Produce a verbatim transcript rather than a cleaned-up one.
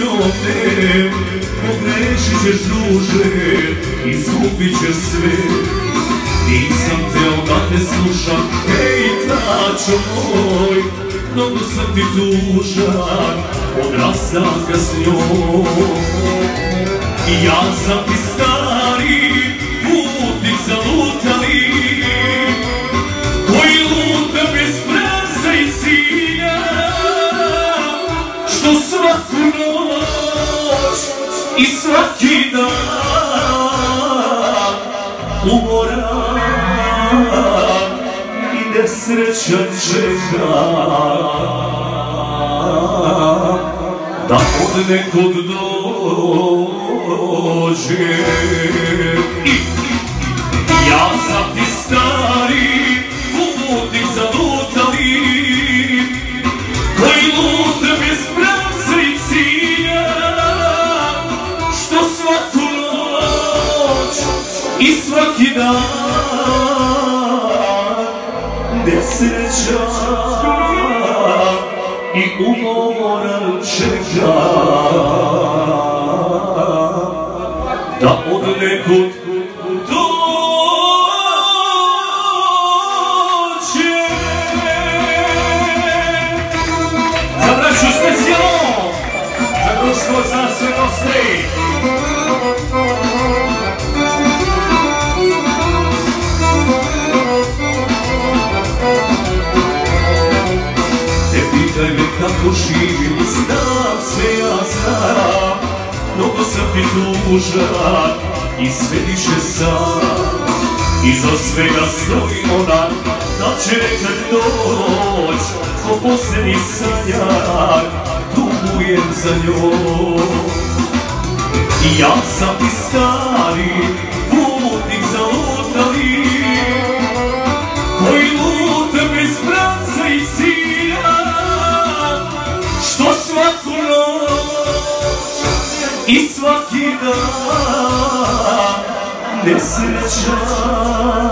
njom te, pogrešit ćeš druže, izgubit ćeš sve. Nisam teo da te slušam, hej tračo moj, mnogo sam ti tužan od rastanka s njom. I ja sam ti stari putnik zalutali, koji luta bez pravca i cilja, što svaku noć i svaki dan umoran i nesrećan čekam da od nekod dođe. Ja sam ti stari putnik zalutali, koji luta bez pravca i cilja, što svaku noć i svaki dan nesrećan i umoran čekam da od nekud dođe. Za braću specijalno, za društvo znanstvenosti. Ne pitaj me kako živim, znam sve ja znam, mnogo sam ti tužan i sve više sam. Iza svega stoji ona, da će nekad doć, ko posljednji sanjar, tugujem za njom. I ja sam ti stari putnik zalutali, koji luta bez pravca i cilja, što svaku noć i svaki dan nesrećan